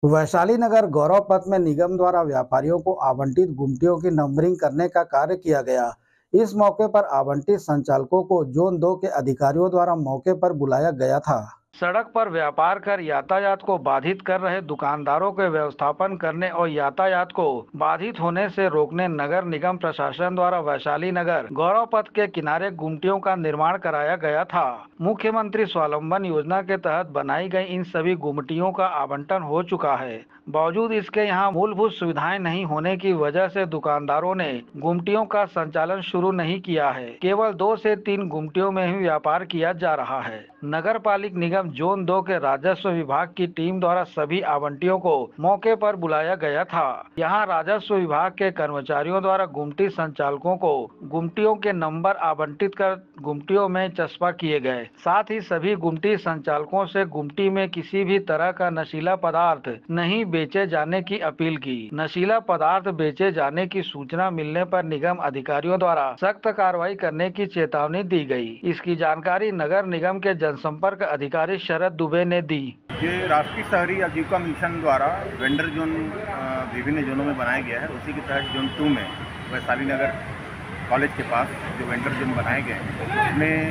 वैशाली नगर गौरव पथ में निगम द्वारा व्यापारियों को आवंटित गुमटियों की नंबरिंग करने का कार्य किया गया। इस मौके पर आवंटित संचालकों को जोन 2 के अधिकारियों द्वारा मौके पर बुलाया गया था। सड़क पर व्यापार कर यातायात को बाधित कर रहे दुकानदारों के व्यवस्थापन करने और यातायात को बाधित होने से रोकने नगर निगम प्रशासन द्वारा वैशाली नगर गौरव पथ के किनारे गुमटियों का निर्माण कराया गया था। मुख्यमंत्री स्वावलंबन योजना के तहत बनाई गई इन सभी गुमटियों का आवंटन हो चुका है। बावजूद इसके यहाँ मूलभूत सुविधाएं नहीं होने की वजह से दुकानदारों ने गुमटियों का संचालन शुरू नहीं किया है। केवल 2 से 3 गुमटियों में ही व्यापार किया जा रहा है। नगर पालिक निगम जोन 2 के राजस्व विभाग की टीम द्वारा सभी आवंटियों को मौके पर बुलाया गया था। यहां राजस्व विभाग के कर्मचारियों द्वारा गुमटी संचालकों को गुमटियों के नंबर आवंटित कर गुमटियों में चस्पा किए गए। साथ ही सभी गुमटी संचालकों से गुमटी में किसी भी तरह का नशीला पदार्थ नहीं बेचे जाने की अपील की। नशीला पदार्थ बेचे जाने की सूचना मिलने पर निगम अधिकारियों द्वारा सख्त कार्रवाई करने की चेतावनी दी गई। इसकी जानकारी नगर निगम के जनसंपर्क अधिकारी शरद दुबे ने दी। ये राष्ट्रीय शहरी आजीविका मिशन द्वारा वेंडर जोन विभिन्न जोनों में बनाया गया है। उसी के तहत जोन 2 में वैशाली नगर कॉलेज के पास जो वेंडर जोन बनाए गए हैं, उसमें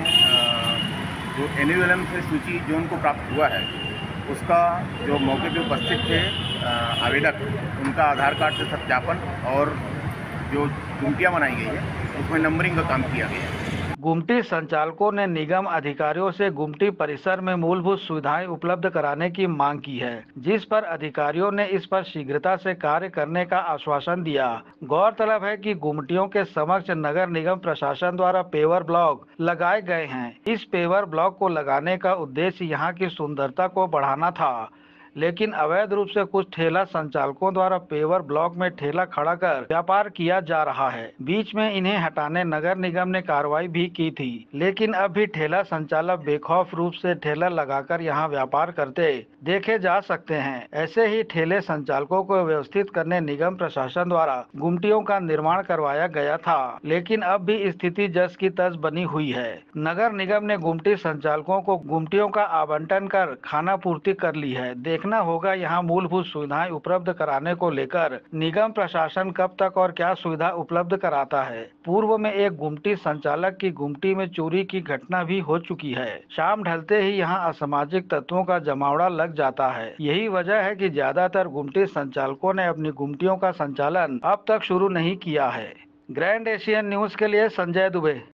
जो NULM से सूची जोन को प्राप्त हुआ है, उसका जो मौके पे उपस्थित थे आवेदक, उनका आधार कार्ड से सत्यापन और जो गुमटियाँ बनाई गई है उसमें नंबरिंग का काम किया गया है। गुमटी संचालकों ने निगम अधिकारियों से गुमटी परिसर में मूलभूत सुविधाएं उपलब्ध कराने की मांग की है, जिस पर अधिकारियों ने इस पर शीघ्रता से कार्य करने का आश्वासन दिया। गौरतलब है कि गुमटियों के समक्ष नगर निगम प्रशासन द्वारा पेवर ब्लॉक लगाए गए हैं। इस पेवर ब्लॉक को लगाने का उद्देश्य यहाँ की सुंदरता को बढ़ाना था, लेकिन अवैध रूप से कुछ ठेला संचालकों द्वारा पेवर ब्लॉक में ठेला खड़ा कर व्यापार किया जा रहा है। बीच में इन्हें हटाने नगर निगम ने कार्रवाई भी की थी, लेकिन अब भी ठेला संचालक बेखौफ रूप से ठेला लगाकर यहां व्यापार करते देखे जा सकते हैं। ऐसे ही ठेले संचालकों को व्यवस्थित करने निगम प्रशासन द्वारा गुमटियों का निर्माण करवाया गया था, लेकिन अब भी स्थिति जस की तस बनी हुई है। नगर निगम ने गुमटी संचालकों को गुमटियों का आवंटन कर खाना पूर्ति कर ली है। देखना होगा यहाँ मूलभूत सुविधाएं उपलब्ध कराने को लेकर निगम प्रशासन कब तक और क्या सुविधा उपलब्ध कराता है। पूर्व में एक गुमटी संचालक की गुमटी में चोरी की घटना भी हो चुकी है। शाम ढलते ही यहाँ असामाजिक तत्वों का जमावड़ा लग जाता है। यही वजह है कि ज्यादातर गुमटी संचालकों ने अपनी गुमटियों का संचालन अब तक शुरू नहीं किया है। ग्रैंड एशियन न्यूज के लिए संजय दुबे।